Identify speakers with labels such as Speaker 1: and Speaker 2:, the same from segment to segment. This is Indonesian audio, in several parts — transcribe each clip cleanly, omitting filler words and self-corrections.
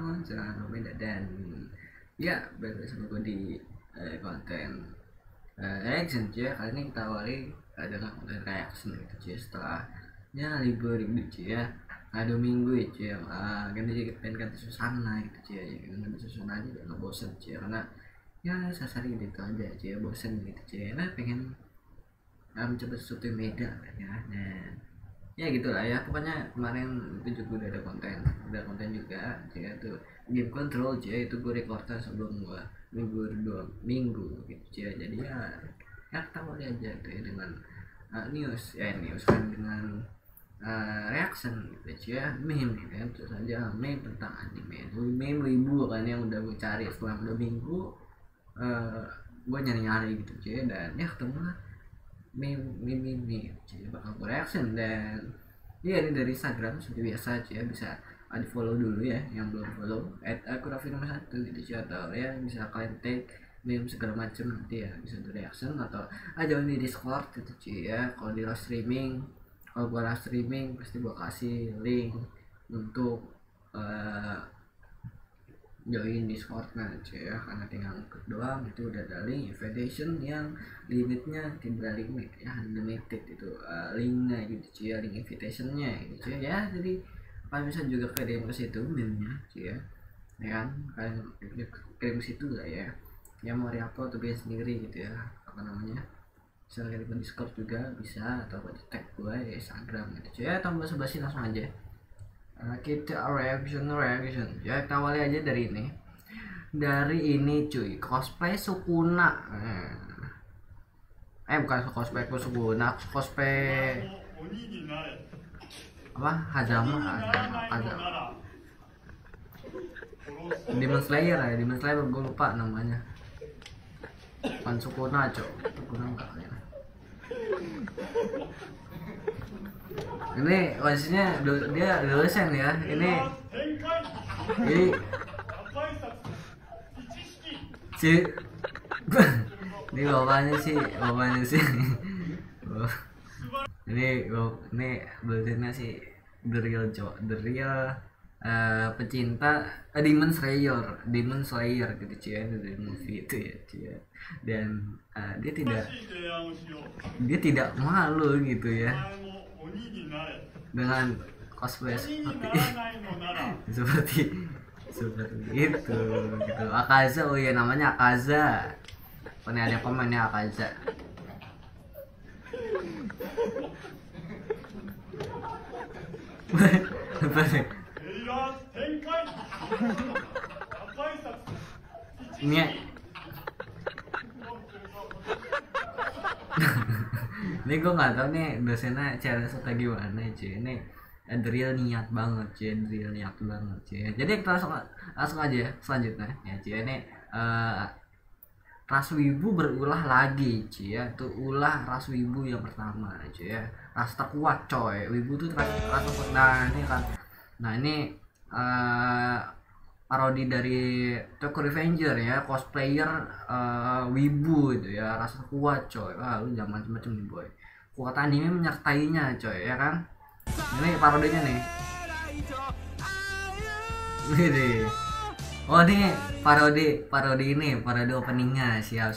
Speaker 1: Jangan beda dan ya balik sama gue di konten reaction cuy. Kali ini kita awali dengan konten reaction gitu cuy. Setelahnya libur gitu cuy ya. Ada minggu ya cuy. Ganti suasana gitu cuy ya. Ganti suasana aja gak bosan cuy. Karena ya sasari gitu aja cuy. Bosan gitu cuy. Nah pengen mencoba sesuatu yang beda ya. Dan ya gitulah ya, pokoknya kemarin itu juga udah ada konten juga ya, tuh game control ya, itu gue recordnya sebelum gua minggu gitu ya. Jadi ya tahu aja tuh ya dengan news kan, dengan reaction gitu ya, meme gitu ya, terus aja meme tentang anime, meme ribu kan yang udah gue cari setelah 2 minggu. Gue nyari gitu ya, dan ya ketemu lah meme bakal gue reaction. Dan ya ini dari Instagram seperti biasa ya, bisa di follow dulu ya yang belum follow @akurafirma1 gitu ya, atau ya bisa kalian tag meme segala macam, nanti ya bisa di reaction atau join di Discord gitu ya. Kalau gue live streaming pasti gue kasih link untuk join Discord-nya cuy ya, karena tinggal klik doang itu udah ada link invitation yang limitnya tidak limit ya, unlimited itu linknya gitu cuy ya, link invitationnya gitu cuy ya. Jadi kalian bisa juga kirim ke situ meme-nya cuy ya, kan kalian kirim ke situ lah ya, yang mau reupload atau bikin sendiri gitu ya, apa namanya, bisa kirim ke Discord juga bisa, atau di tag gue ya Instagram gitu cuy ya. Tambah basa-basi langsung aja kita reaction ya. Kita awali aja dari ini cuy, cosplay Sukuna. Bukan cosplay Sukuna, cosplay apa, Hazama Demon Slayer gue lupa namanya, bukan Sukuna cuy, Sukuna enggak ya. Ini posisinya dia dosen ya, ini si ini bapaknya sih ini dosennya sih the real pecinta Demon Slayer gitu cuy, dari movie itu ya cuy. Dan dia tidak malu gitu ya dengan cosplay seperti itu gitu. Akaza, oh iya namanya Akaza, pernah ada komennya Akaza. Apa sih ini? Ini gue nggak tahu nih dosennya cara suka gimana cuy. Ini real niat banget cuy, Jadi kita langsung aja ya, selanjutnya ya cuy. Ini ras wibu berulah lagi cuy ya, tuh ulah ras wibu yang pertama cuy ya, ras terkuat coy. Wibu tuh ras terkuat. Nah ini kan, ini parodi dari Tokyo Revenger ya, cosplayer wibu itu ya, rasa kuat coy. Wah lu jangan macem-macem nih boy, kuat anime menyertainya coy ya kan. Ini parodinya nih. Ini oh ini parodi openingnya. Siap.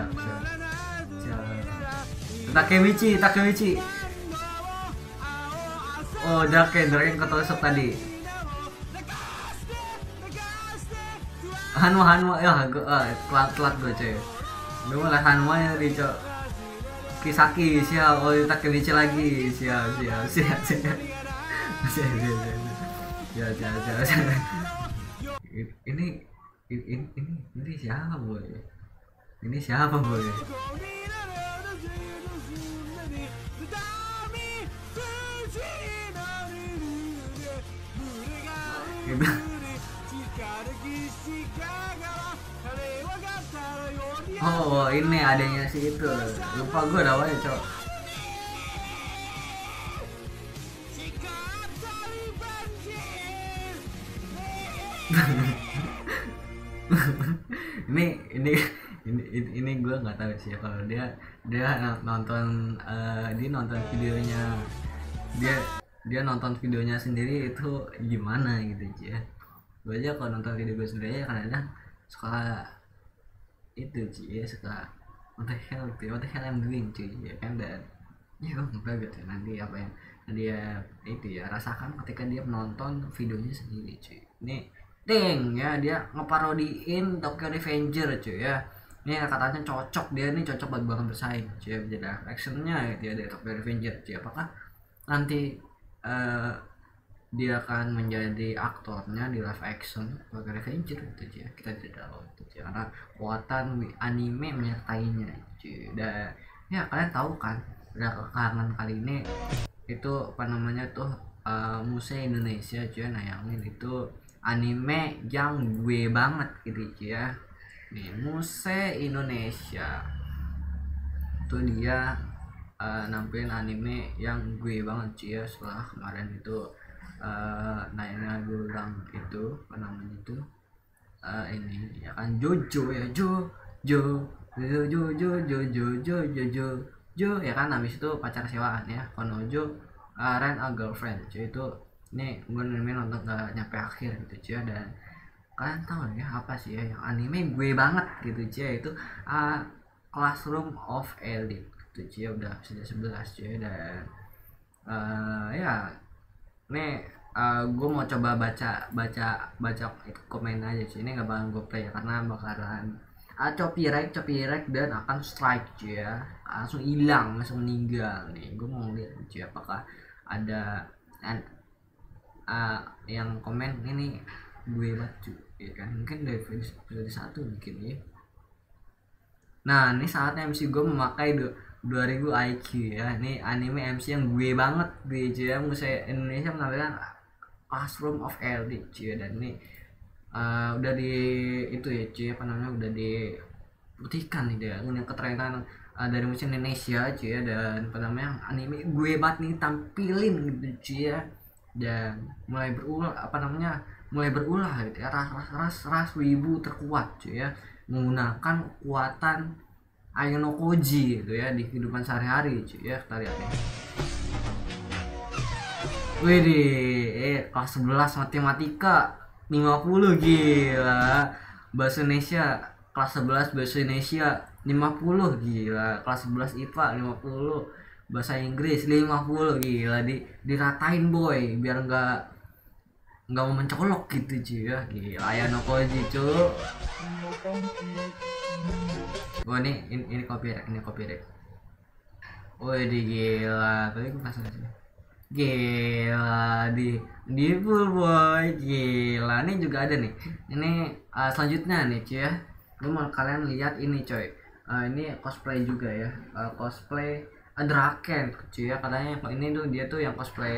Speaker 1: Takemichi. Oh Draken ketosok tadi. Hanwa ya, telat gue coy. Gue malah Hanwa yang Rico Kisaki siap. Oh Takemichi lagi siap. Ini siapa boy? Oh ini adanya si itu, lupa gue namanya cok. ini gue nggak tahu sih kalau dia nonton videonya, dia nonton videonya sendiri itu gimana gitu ya. gue aja kalau nonton video gue sendiri ya kadang-kadang suka itu cuy ya, suka what the hell I'm doing cuy ya kan. Dan ya gue enggak gitu nanti apa yang dia itu ya rasakan ketika dia menonton videonya sendiri cuy. Ini ding ya, dia ngeparodiin Tokyo Revenger cuy ya. Ini katanya cocok, dia nih cocok buat banget bersaing cuy jadi actionnya gitu ya dari Tokyo Revenger cuy. Apakah nanti dia akan menjadi aktornya di live action Tokyo Revenger gitu cuy, kita tidak tahu itu cuy karena kekuatan anime menyertainya cuy. Dan ya kalian tahu kan udah kangen kali ini itu apa namanya tuh Muse Indonesia cuy nayangin itu anime yang gue banget gitu cuy ya. Nih Muse Indonesia tuh dia nampilin anime yang gue banget cuy ya. Setelah kemarin itu nayangnya Gulang itu apa namanya itu ini ya kan Jojo ya Jo Jo Jo Jo Jo Jo Jo Jo Jo Jo Jo ya kan. Habis itu pacar sewaan ya Konojo Rent a Girlfriend cuy. Itu ini gue nonton gak nyampe akhir gitu cuy. Dan kalian tahu ya apa sih ya yang anime gue banget gitu cuy itu Classroom of Elite gitu cuy udah episode 11 cuy. Dan ya nih gue mau coba baca itu komen aja sih. Ini nggak bakal gue play ya karena bakalan copyright dan akan strike cuy ya, langsung hilang langsung meninggal. Nih gue mau lihat cuy apakah ada yang komen ini gue baca ya kan, mungkin dari episode 1 mungkin ya. Nah ini saatnya MC gue memakai 2000 IQ ya. Ini anime MC yang gue banget di cuy ya. Musik Indonesia menampilkan Classroom of Elite cuy. Dan ini udah di itu ya cuy apa namanya udah dibuktikan nih dia punya keterangan dari musik Indonesia cuy ya. Dan apa namanya anime gue banget nih tampilin gitu cuy ya. Dan mulai berulah gitu ya ras wibu terkuat cuy ya menggunakan kekuatan Ayano-koji gitu ya di kehidupan sehari-hari cuy ya. Kita lihat nih. Widih, kelas 11 matematika 50 gila. Bahasa Indonesia kelas 11 bahasa Indonesia 50 gila. Kelas 11 IPA 50. Bahasa Inggris 50 gila. Diratain boy biar nggak mau mencolok gitu cuy ya. Gila Ayano-koji cuy. Oh ini copyright. Wih gila, tapi gue pasang aja. Gila di full boy gila. Ini juga ada nih. Ini selanjutnya nih cuy ya. Gue mau kalian lihat ini coy. Ini cosplay juga ya. Cosplay Draken cuy ya. Katanya ini tuh dia tuh yang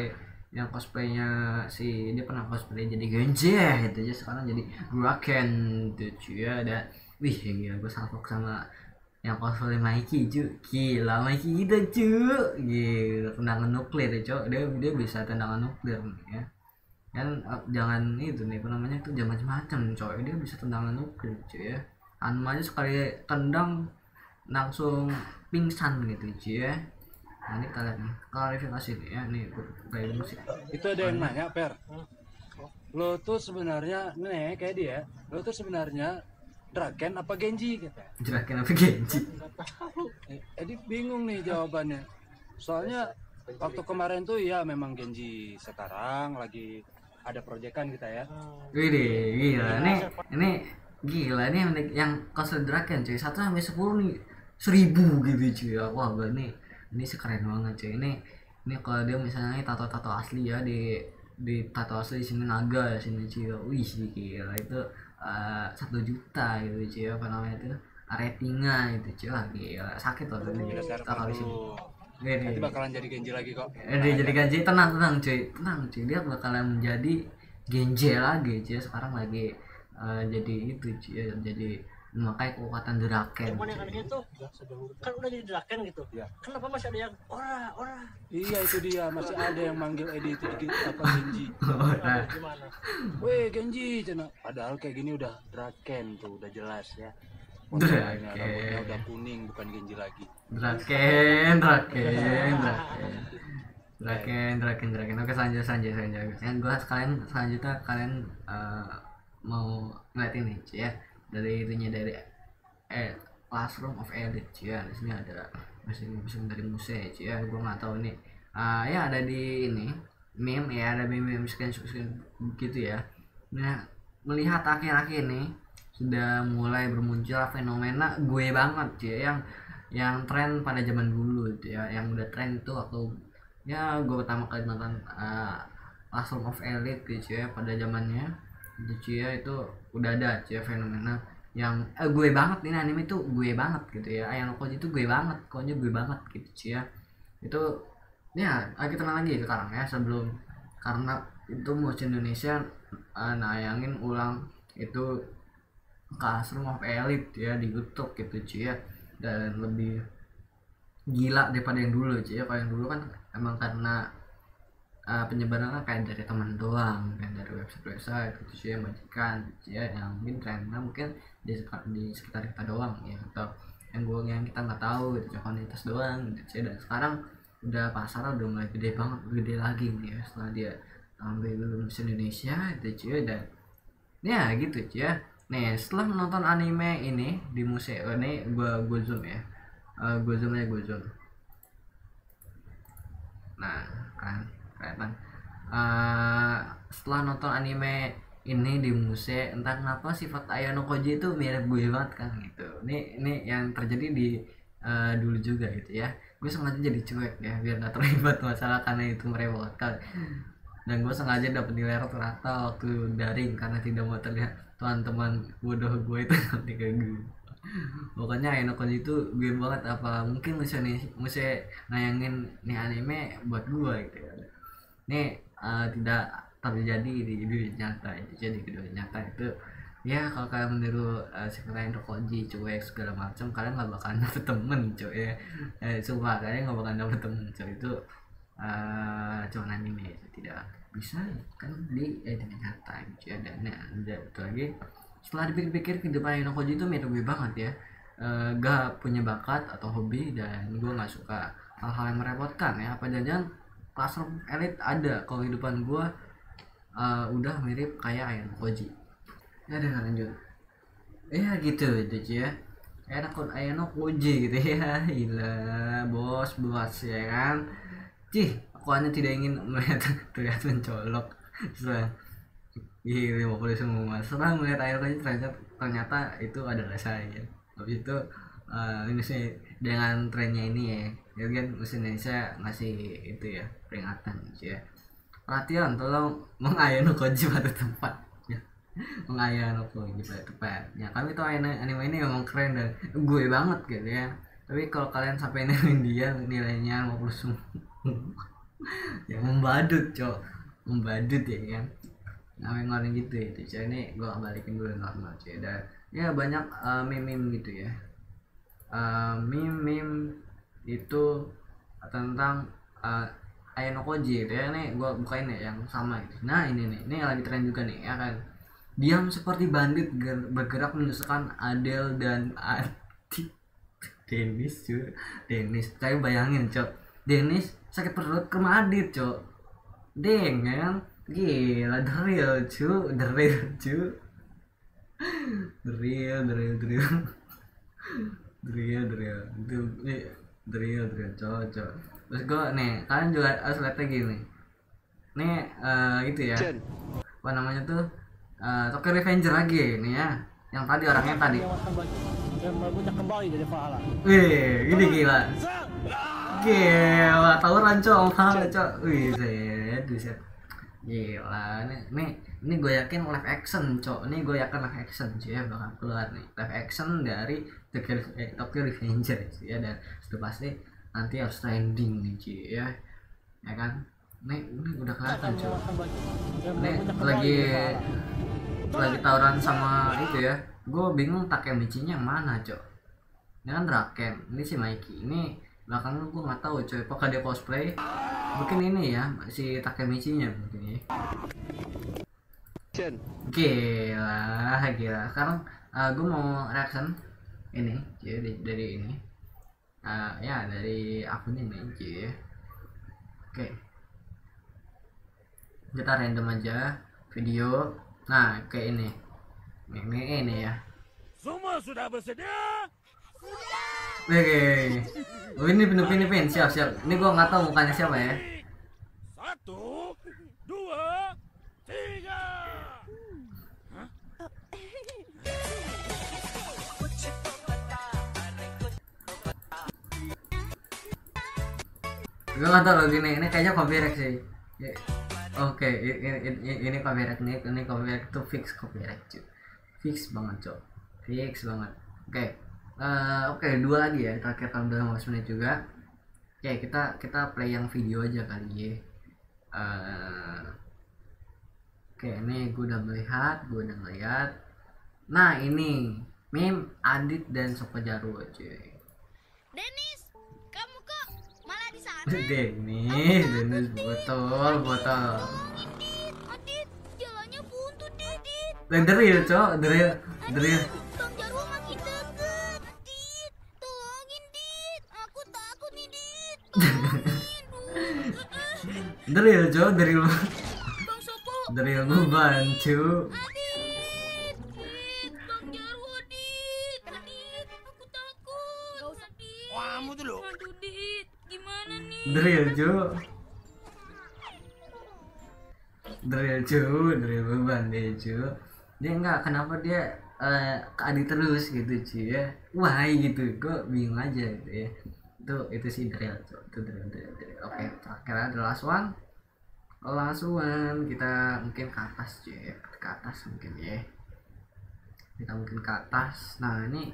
Speaker 1: cosplaynya dia pernah cosplay jadi Genji gitu aja sekarang jadi Draken tuh cuy ya. Dan wih gila gue salvok sama yang cosplay Mikey cuy. Gila Mikey gitu cuy. Gila tendangan nuklir ya cuy. Dia bisa tendangan nuklir ya kan. Jangan itu nih apa namanya tuh jangan macam-macam coy. Dia bisa tendangan nuklir cuy ya. Aja sekali tendang langsung pingsan gitu cuy ya. Nah ini kalian nih klarifikasi nih ya. Nih kayak musik
Speaker 2: itu ada yang nanya Per, lo tuh sebenarnya nih kayak dia, lo tuh sebenarnya Draken apa Genji gitu.
Speaker 1: Draken apa Genji?
Speaker 2: Edi bingung nih jawabannya. Soalnya waktu kemarin tuh ya memang Genji, sekarang lagi ada proyekan kita ya.
Speaker 1: Widih gila ini gila ini yang cosplay Draken cuy 1 sampai 10 nih 1000 gitu cuy ya. Wah ini sekeren banget cuy. Ini kalau dia misalnya tato asli ya di tato asli di sini naga ya sini cuy. Wih gila itu 1 juta gitu cuy apa namanya itu ratingnya itu cuy. Wah gila sakit loh tadi kita kali sini.
Speaker 2: Nanti bakalan jadi Genji lagi kok.
Speaker 1: Dia jadi Genji tenang cuy dia bakalan menjadi Genji lagi cuy. Sekarang lagi jadi itu cuy jadi memakai kekuatan Draken.
Speaker 3: Cuman yang anehnya tuh kan udah jadi Draken gitu ya. Kenapa masih ada yang ora?
Speaker 2: Iya itu dia masih ada yang manggil Edi itu apa Genji.
Speaker 3: Gimana?
Speaker 2: Weh Genji cina. Padahal kayak gini udah Draken tuh udah jelas ya. Rambutnya udah kuning bukan Genji lagi.
Speaker 1: Draken. Oke selanjutnya yang gue selanjutnya kalian mau ngeliatin nih cuy ya, dari itunya dari Classroom of Elite cuy ya. Di sini ada mesin dari Muse cuy ya. Gue nggak tahu nih. Ya ada di ini meme ya, ada meme scan gitu ya. Nah, melihat akhir-akhir ini sudah mulai bermuncual fenomena gue banget cuy ya, yang tren pada zaman dulu gitu ya, yang udah tren itu waktu ya gue pertama kali nonton Classroom of Elite gitu ya pada zamannya itu cuy ya. Itu udah ada cuy ya fenomena yang gue banget, ini anime itu gue banget gitu ya, Ayano Koji itu gue banget, pokoknya gue banget gitu cuy ya. Itu ya kita tenang lagi sekarang ya, sebelum, karena itu musim Indonesia nayangin ulang itu Classroom of Elite ya di YouTube gitu cuy ya, dan lebih gila daripada yang dulu cuy ya. Kalau yang dulu kan emang karena penyebaran kan kayak dari teman doang, kan dari website gitu cuy ya, majikan cuy ya, yang mungkin trennya mungkin di sekitar kita doang ya, atau yang kita nggak tahu gitu, komunitas doang gitu cuy. Dan sekarang udah pasar udah mulai gede banget, gede lagi nih ya setelah dia ambil lulus Indonesia itu cuy. Dan ya gitu cuy ya. Nih setelah menonton anime ini di museum ini, gue zoom ya, gue zoom. Nah kan kelihatan setelah nonton anime ini di Muse, entah kenapa sifat Ayano Koji itu mirip gue banget kan gitu. Ini yang terjadi di dulu juga gitu ya. Gue sengaja jadi cuek ya biar gak terlibat masalah karena itu merepotkan. Dan gue sengaja dapet nilai rata-rata waktu daring karena tidak mau terlihat teman-teman bodoh gue itu nanti kayak gue. Pokoknya Ayano Koji itu gue banget, apa mungkin Muse nayangin nih anime buat gue gitu ya. Ini tidak terjadi di dunia nyata itu. Jadi di dunia nyata itu ya, kalau kalian meniru sekalian Koji cuek segala macam, kalian nggak bakalan dapet temen cuy ya. Sumpah kalian nggak bakalan dapet temen cuy. Itu cuma anime itu tidak bisa kan di dunia nyata gitu ya. Dan itu lagi setelah dipikir-pikir, kehidupan Ayano Koji itu mirip gue banget ya. Gak punya bakat atau hobi, dan gue nggak suka hal-hal yang merepotkan ya. Apa jangan Classroom Elite ada kalau kehidupan gue udah mirip kayak Ayano Koji ya. Dengan lanjut ya gitu ya, Ayano Koji gitu ya. Gila bos ya kan. Aku hanya tidak ingin melihat terlihat mencolok setelah 50 semua. Setelah melihat Ayano Koji ternyata itu adalah saya. Habis itu ini sih dengan trennya ini ya kan, mesin Indonesia ngasih itu ya peringatan gitu ya. Perhatian, tolong mengayano Koji pada tempatnya. Mengayano Koji pada tempatnya. Kami tuh anime ini memang keren dan gue banget gitu ya. Tapi kalau kalian sampai nemuin dia nilainya 50 semua ya membadut cok, membadut ya kan. Ngeluarin gitu ya cuy. Ini gue balikin dulu normal cuy. Dan ya banyak meme gitu ya. Meme itu tentang Ayano Koji gitu ya. Nih gue bukain ya yang sama gitu. Nah ini lagi tren juga nih ya kan. Diam seperti bandit bergerak menusukkan Adele dan Dennis cuy. Saya bayangin cok, Dennis sakit perut ke rumah Adit cok. Dengan gila, the real cu. The real cocok. Terus gue nih, kalian juga harus lihat lagi nih. Nih gitu ya. Apa namanya tuh? Tokyo Revenger lagi nih ya. Yang tadi orangnya tadi.
Speaker 3: Dan merebutnya kembali dari Valhalla.
Speaker 1: Wih, ini gila. Gila, tawuran cok, cok. Wih, set. Gila, ini gue yakin live action cok. Ini gue yakin live action cuy ya, bakal keluar nih live action dari Tokyo Revenger cuy ya. Dan itu pasti nanti harus trending nih cuy ya kan. Ini udah kelihatan cuy. Ini lagi tawuran sama itu ya. Gue bingung Takemichi-nya yang mana cok. Ini kan Draken, ini si Mikey. Ini belakangnya gue nggak tahu coy, apakah dia cosplay. Mungkin ini ya si Takemichi-nya mungkin ya. Gila. Sekarang gue mau reaction ini jadi dari ini ya dari akun ini ya. Oke, kita random aja video. Nah kayak ini ini ya.
Speaker 4: Semua sudah bersedia?
Speaker 1: Oke. Oh, ini pin siap. Ini gua nggak tahu mukanya siapa ya.
Speaker 4: 1, 2, 3.
Speaker 1: Gua nggak tahu loh gini. Ini kayaknya copyright sih. Ya, oke, ini copyright ini copyright tuh fix copyright cuy. Fix banget cok. Fix banget. Oke. Oke, 2 lagi ya. Terakhir kalau udah 15 menit juga. Oke, kita play yang video aja kali ya. Oke, ini gue udah ngeliat. Nah, ini meme Adit dan Sopo Jarwo cuy.
Speaker 5: Dennis, kamu kok malah di sana?
Speaker 1: Dennis botol.
Speaker 5: Adit, jalannya buntu, Didit.
Speaker 1: Drill cok, drill.
Speaker 5: Bang Jarwo makin deket. Dit, tolongin, Dit. Aku takut nih, Dit.
Speaker 1: Drill cok, drill.
Speaker 5: Bang Sopo.
Speaker 1: Drill gue bantu.
Speaker 5: Adit, Bang Jarwo, Dit. Adit, aku takut. Gak usah, Dit.
Speaker 4: Kamu tuh lo.
Speaker 5: Aduh, Dit. Gimana nih?
Speaker 1: Drill cok. Drill beban deh cok. Dia enggak, kenapa dia ke Adit terus gitu cuy ya. Why gitu, kok bingung aja gitu ya. Itu sih drill cok. Itu drill. Oke, terakhir ada last one. Kita mungkin ke atas cuy. Ke atas mungkin ya. Kita mungkin ke atas. Nah ini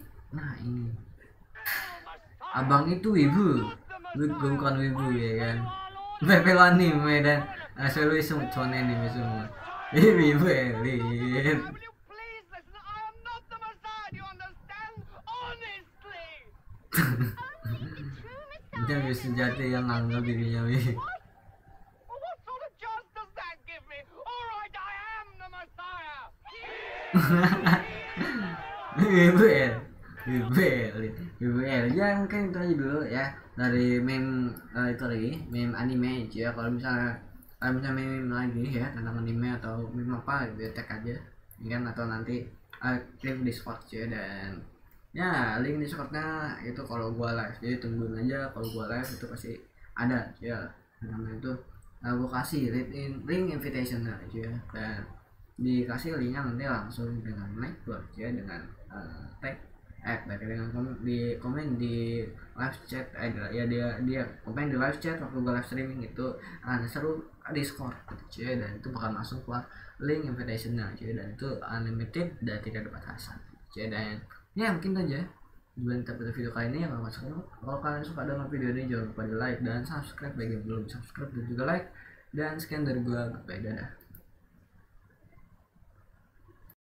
Speaker 1: abang itu wibu, bukan wibu ya kan. Pepe anime dan selalu semua anime semua. Ini wibu elit.
Speaker 4: Please listen, I am not the Messiah, you understand? Honestly.
Speaker 1: Dia bisa jadi yang nganggap dirinya wibu.
Speaker 4: What sort of chance does that give me? Alright, I am the Messiah.
Speaker 1: Wibu elit. Ya mungkin itu aja dulu ya dari meme itu lagi meme anime ya. Kalau misalnya meme lagi ya tentang anime atau meme apa gitu ya, tag aja ya kan, atau nanti klik Discord ya. Dan ya link Discordnya itu kalau gua live, jadi tungguin aja kalau gua live itu pasti ada ya. Namanya itu gua kasih link invitation aja ya, dan dikasih linknya nanti langsung dengan like ya, dengan tag dengan komen di live chat ya, dia komen di live chat waktu gua live streaming itu seru Discord gitu ya, dan itu bakal masuk ke link invitationnya cuy, dan itu unlimited dan tidak ada batasan cuy. Dan ya mungkin aja sebelum kita video kali ini. Kalau kalian suka dengan video ini jangan lupa di like dan subscribe bagi yang belum subscribe, dan juga like. Dan sekian dari gua, bye, dadah.